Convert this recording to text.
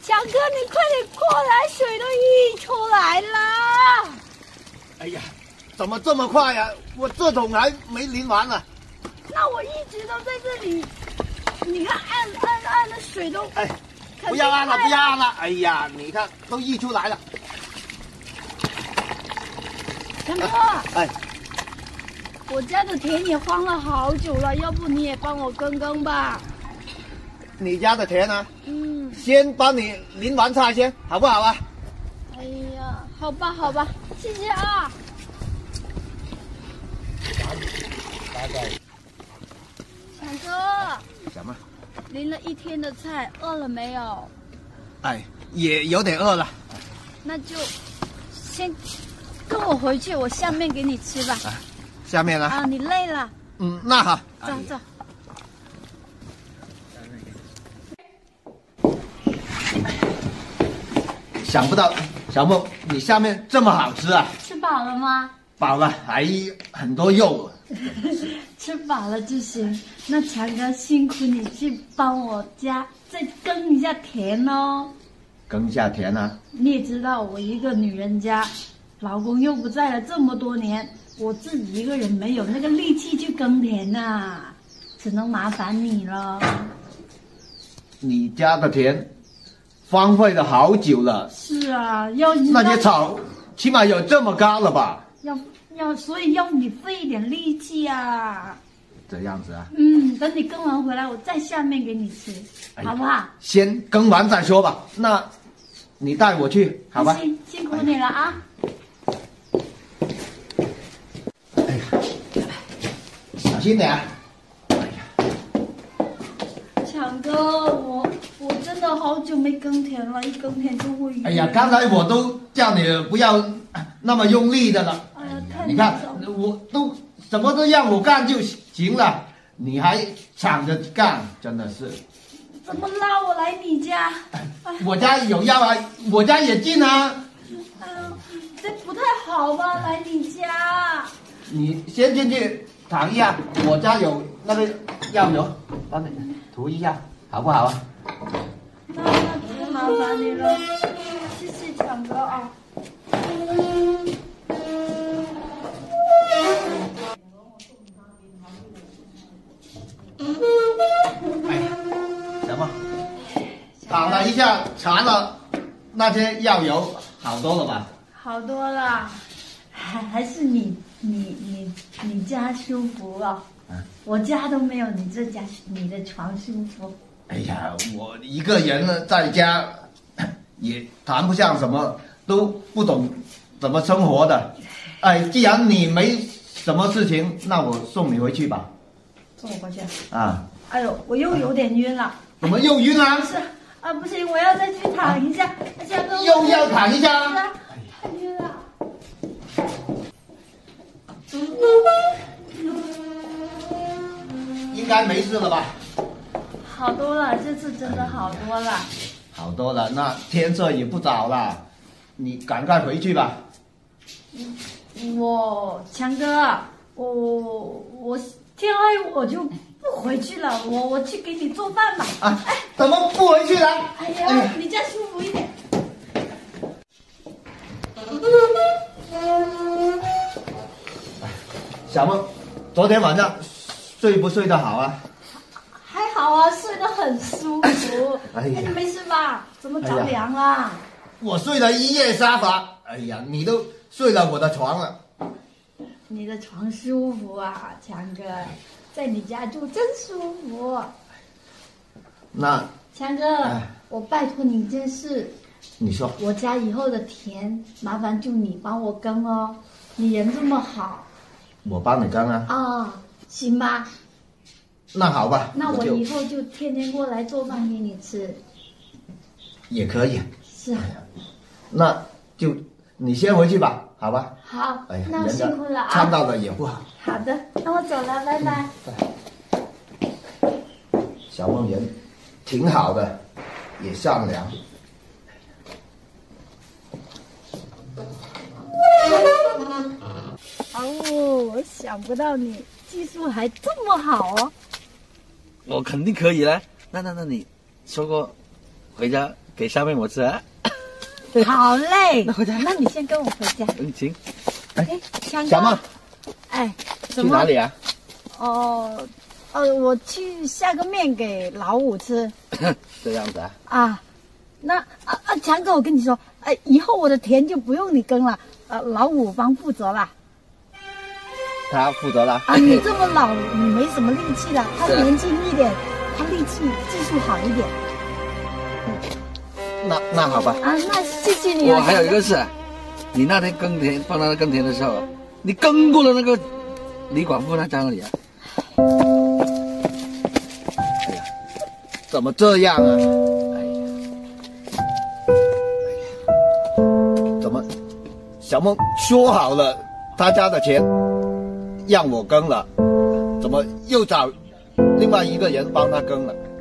强哥，你快点过来，水都溢出来了。 哎呀，怎么这么快呀？我这桶还没淋完呢。 那我一直都在这里，你看按的水都…… 哎，不要按了，不要按了！哎呀，你看都溢出来了。 强哥， 哎， 我家的田也荒了好久了，要不你也帮我耕耕吧？ 你家的田呢？ 嗯， 先帮你淋完菜先，好不好啊？ 哎呀，好吧，好吧，谢谢啊。强哥， 什么？ 淋了一天的菜，饿了没有？ 哎，也有点饿了。 那就先跟我回去，我下面给你吃吧。 啊，下面呢？ 啊，你累了。 嗯，那好。 走走。 想不到小梦，你下面这么好吃啊！ 吃饱了吗？ 饱了，还很多肉。 吃饱了就行。那强哥辛苦你去帮我家再耕一下田哦。 耕下田啊？ 你也知道，我一个女人家，老公又不在了这么多年，我自己一个人没有那个力气去耕田呐，只能麻烦你了。 你家的田荒废了好久了。 是啊， 那些草起码有这么高了吧？ 所以要你费一点力气啊。 这样子啊？ 嗯，等你耕完回来，我再下面给你吃，好不好？ 先耕完再说吧。那你带我去，好吧？ 辛苦你了啊！ 哎呀，小心点。哎呀， 强哥，我真的好久没耕田了，一耕田就会晕。 哎呀，刚才我都叫你不要那么用力的了。 哎呀，太你看，我都什么都让我干就行了，你还抢着干，真的是。 怎么拉我来你家？ 我家有药啊，我家也近啊。 哎呀，这不太好吧？来你家。 你先进去躺一下，我家有那个药油，帮你涂一下，好不好啊？ 那太麻烦你了，谢谢强哥啊。 哎呀，什么？躺了一下，擦了那些药油，好多了吧？ 好多了，还是你家舒服啊？我家都没有你的床舒服。 哎呀，我一个人呢，在家也谈不上什么，都不懂怎么生活的。哎，既然你没什么事情，那我送你回去吧。 送我回去啊！ 哎呦，我又有点晕了。 怎么又晕了？ 不是啊，不行，我要再去躺一下。强哥， 又要躺一下？ 太晕了。 应该没事了吧？ 好多了，这次真的好多了。 好多了，那天色也不早了，你赶快回去吧。 强哥，我天黑我就不回去了，我去给你做饭吧。 啊，怎么不回去了？ 哎呀，你家舒服一点。 小梦，昨天晚上睡不睡得好啊？ 还好啊，睡得很舒服。 哎呀你没事吧？怎么着凉了？ 我睡了一夜沙发，哎呀，你都睡了我的床了。 你的床舒服啊，强哥，在你家住真舒服。 那强哥，我拜托你一件事。 你说。 我家以后的田，麻烦就你帮我耕哦。你人这么好。 我帮你耕啊。 啊，行吧。 那好吧。 那我以后就天天过来做饭给你吃。 也可以。 是啊。 那就你先回去吧，好吧？ 好。 哎呀， 那我辛苦了啊。 看到了也不好。 好的，那我走了，拜拜。 小梦人挺好的，也善良。 哦，我想不到你技术还这么好哦。 我肯定可以了。那你说过回家给小妹我吃啊。 好嘞， 那回家那你先跟我回家。 行。 哎，强小梦哥，哎， 去哪里啊？ 我去下个面给老五吃。 这样子啊？ 啊，强哥，我跟你说，以后我的田就不用你耕了，老五帮负责了。 他负责了。 啊，你这么老，你没什么力气了，他年轻一点，他力气技术好一点。 那好吧。 啊，那谢谢你啊。 我还有一个事，你那天耕田帮他耕田的时候，你耕过了那个李广富那张里啊？ 哎呀，怎么这样啊？ 哎呀， 怎么，小梦说好了，他家的钱让我耕了，怎么又找另外一个人帮他耕了？